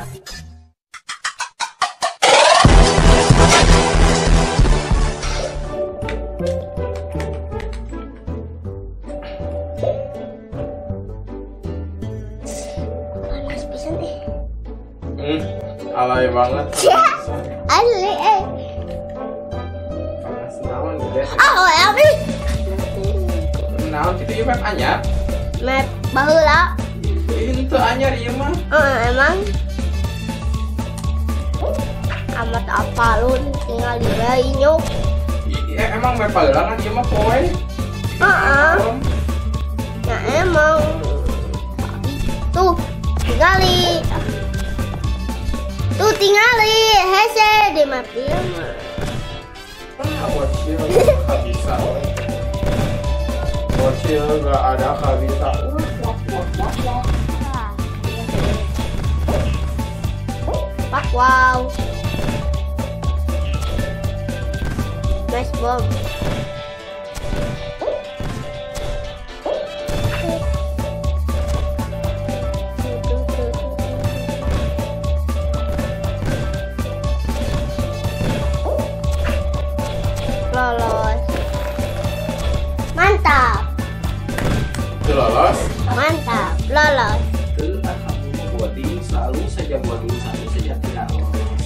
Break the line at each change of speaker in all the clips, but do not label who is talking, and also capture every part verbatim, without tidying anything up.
Panas pisan eh.
Hmm, alay banget.
Alay eh.
Panas naon gede.
Oh, abi.
Naon kitu ieu map anyar?
Map baheula.
Itu anyar ieu mah.
Oh, emang amat apalun tinggal di bayi nyok.
Eh, emang map baheula kan ieu mah poe.
Heeh. Ya emang. Tuh, tinggali. Tuh tinggali, hese di map dia mah.
Ah, bocil gak bisa. Bocil gak ada gak bisa. Wah, wah, wah, wah, wah.
Pak wow. Nice bomb. Lolos. Mantap.
Itu lolos.
Mantap. Lolos.
Itu kamu boarding selalu saja boarding satu saja tidak lolos.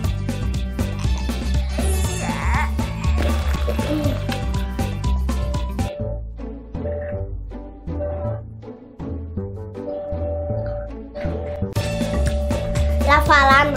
Lafalan.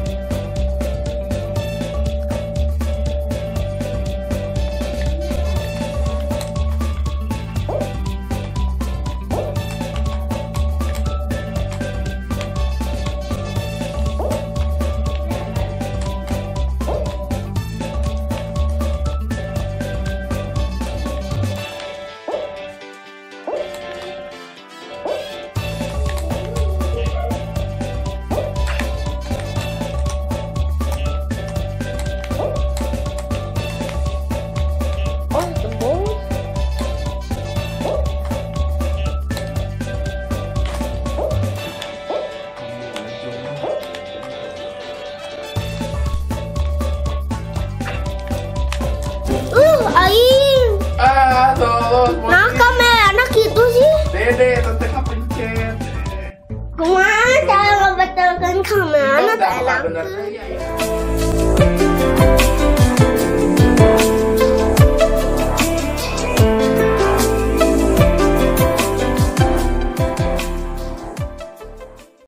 Ah, lolos.
Nah, kamera anak gitu sih.
Dede, tante kepencet.
Kemana cara ngebetelkan kamera anak
Udah, udah,
enak?
bener. Ya, ya.